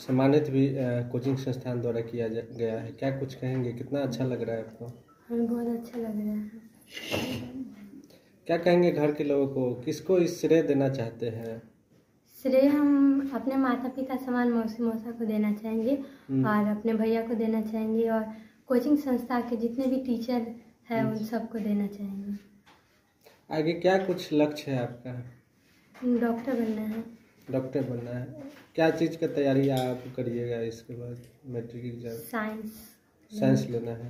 सम्मानित भी कोचिंग संस्थान द्वारा किया गया है, क्या कुछ कहेंगे? कितना अच्छा लग रहा है आपको? हमें बहुत अच्छा लग रहा है। क्या कहेंगे घर के लोगों को, किसको इस श्रेय देना चाहते हैं? श्रेय हम अपने माता पिता समान मौसी मौसा को देना चाहेंगे और अपने भैया को देना चाहेंगे और कोचिंग संस्था के जितने भी टीचर हैं उन सबको देना चाहेंगे। आगे क्या कुछ लक्ष्य है आपका? डॉक्टर बनना है। डॉक्टर बनना है। क्या चीज़ का तैयारी आप करिएगा इसके बाद? मैट्रिक एग्जाम साइंस लेना है।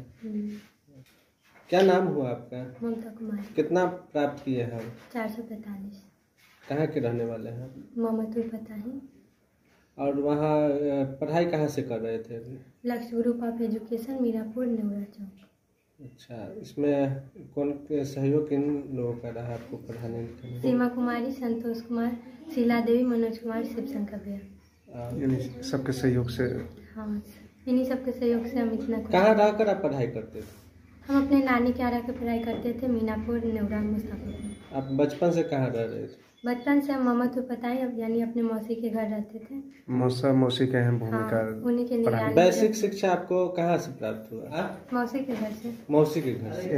क्या नाम हुआ आपका? ममता कुमारी। कितना प्राप्त किए हैं? 445। कहाँ के रहने वाले हैं? मोहम्मदपुर पता है। और वहाँ पढ़ाई कहाँ से कर रहे थे अभी? Lakshya group of education Mirapur Nevra chowk. अच्छा, इसमें कौन सहयोग किन लोगों का रहा आपको पढ़ाने लिखाने? सीमा कुमारी, संतोष कुमार, शीला देवी, मनोज कुमार, शिवशंकर भैया। सबके सहयोग से? हाँ, इन्हीं सबके सहयोग से हम इतना। कहाँ रहकर आप पढ़ाई करते थे? हम अपने नानी के यहाँ रह के पढ़ाई करते थे, मीनापुर नेवरा मुस्ताफिर। आप बचपन से कहाँ रह रहे थे? बचपन से हम मोहम्मदपुर पता है, यानी अपने मौसी के घर रहते थे। मौसी के हैं भूमिका। हाँ, उन्हीं के निगरानी। बेसिक शिक्षा आपको कहाँ से प्राप्त हुआ? मौसी के घर से। मौसी के घर से।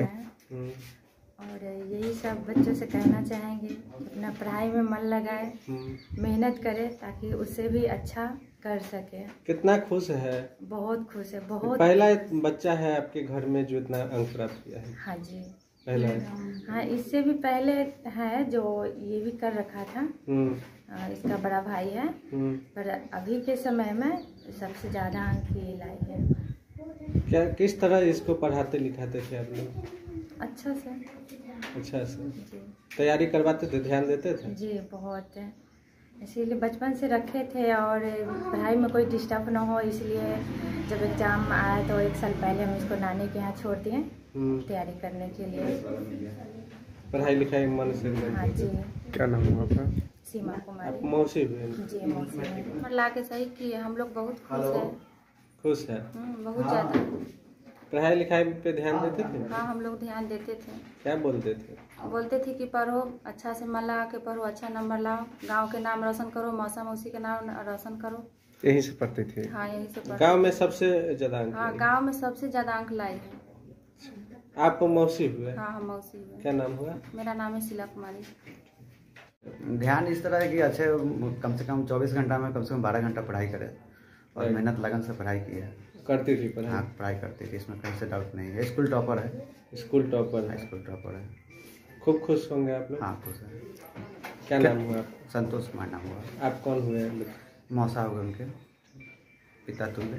और यही सब बच्चों से कहना चाहेंगे, अपना पढ़ाई में मन लगाए, मेहनत करे ताकि उससे भी अच्छा कर सके। कितना खुश है? बहुत खुश है, बहुत। पहला बच्चा है आपके घर में जो इतना अंक प्राप्त किया है? हाँ जी, पहला। हाँ, इससे भी पहले है जो ये भी कर रखा था। इसका बड़ा भाई है, पर अभी के समय में सबसे ज्यादा अंक ये लाई है। क्या किस तरह इसको पढ़ाते लिखाते थे आप लोग? अच्छा से। अच्छा से तैयारी करवाते थे, ध्यान देते थे? जी बहुत, इसीलिए बचपन से रखे थे और पढ़ाई में कोई डिस्टर्ब ना हो, इसलिए जब एग्ज़ाम आया तो 1 साल पहले हम इसको नानी के यहाँ छोड़ दिए तैयारी करने के लिए। पढ़ाई लिखाई मन से? हाँ जी। क्या नाम हुआ आपका? सीमा कुमारी। मौसी हुए? जी मौसी। ला के सही किए, हम लोग बहुत खुश है। खुश है? बहुत ज़्यादा। पढ़ाई लिखाई पे ध्यान देते थे? हाँ, हम लोग ध्यान देते थे। क्या बोलते थे? बोलते थे कि पढ़ो, अच्छा से मन लगा के पढ़ो, अच्छा नंबर लाओ, गांव के नाम रोशन करो, मौसा मौसी के नाम रोशन करो। यहीं से पढ़ते थे? हाँ, यहीं से पढ़ते। गांव में सबसे ज्यादा अंक? हाँ, गांव में सबसे ज्यादा अंक लाई है। आप मौसी हुए? हाँ, हम मौसी हुए। क्या नाम हुआ? मेरा नाम है शीला कुमारी। ध्यान इस तरह है कि अच्छे कम से कम 24 घंटा में कम से कम 12 घंटा पढ़ाई करे और मेहनत लगन से पढ़ाई की है। करती थी पढ़ाई? हाँ, पढ़ाई करती थी, इसमें कहीं से डाउट नहीं है। स्कूल टॉपर है। स्कूल टॉपर है? स्कूल टॉपर है। खूब खुश होंगे आप लोग? हाँ, खुश है। क्या नाम हुआ? संतोष कुमार नाम हुआ। आप कौन हुए? मौसा हुए उनके पिता तुल्य।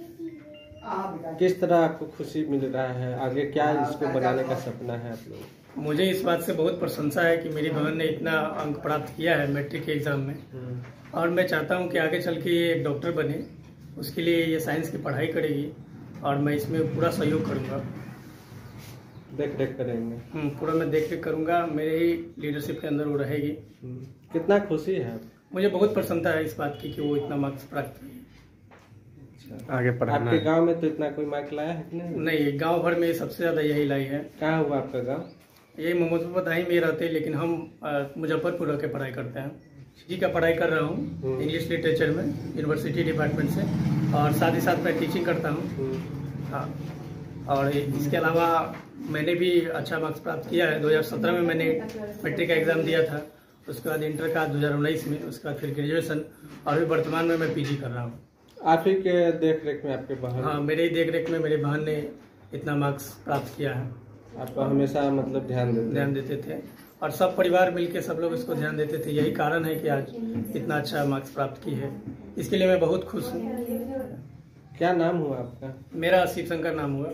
किस तरह आपको खुशी मिल रहा है? आगे क्या इसको बनाने का सपना है आप लोग? मुझे इस बात से बहुत प्रशंसा है कि मेरी बहन ने इतना अंक प्राप्त किया है मैट्रिक के एग्जाम में, और मैं चाहता हूं कि आगे चल के ये एक डॉक्टर बने। उसके लिए ये साइंस की पढ़ाई करेगी और मैं इसमें पूरा सहयोग करूंगा। देख रेख करेंगे? पूरा मैं देख रेख करूंगा, मेरे ही लीडरशिप के अंदर वो रहेगी। कितना खुशी है? मुझे बहुत प्रसन्नता है इस बात की कि वो इतना मार्क्स प्राप्त किए। आगे पढ़ाना? आपके गांव में तो इतना कोई मार्क लाया है कि नहीं? नहीं, गाँव भर में सबसे ज्यादा यही लाई है। कहाँ हुआ आपका गाँव? यही मोहम्मदपुर पता ही में रहते हैं, लेकिन हम मुजफ्फरपुर रह के पढ़ाई करते हैं। जी का पढ़ाई कर रहा हूँ इंग्लिश लिटरेचर में यूनिवर्सिटी डिपार्टमेंट से, और साथ ही साथ मैं टीचिंग करता हूँ। हाँ, और इसके अलावा मैंने भी अच्छा मार्क्स प्राप्त किया है। 2017 में मैंने मैट्रिक का एग्ज़ाम दिया था, उसके बाद इंटर का 2019 में, उसके बाद फिर ग्रेजुएशन, और अभी वर्तमान में मैं पीजी कर रहा हूँ। आप ही के देख रेख में आपके बहन? हाँ, मेरे ही देख रेख में मेरी बहन ने इतना मार्क्स प्राप्त किया है। आप हमेशा मतलब ध्यान देते थे, और सब परिवार मिलके सब लोग इसको ध्यान देते थे। यही कारण है कि आज इतना अच्छा मार्क्स प्राप्त की है। इसके लिए मैं बहुत खुश हूँ। क्या नाम हुआ आपका? मेरा शिवशंकर नाम हुआ।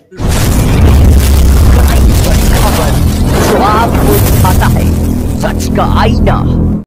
आपको दिखाता है सच का आईना।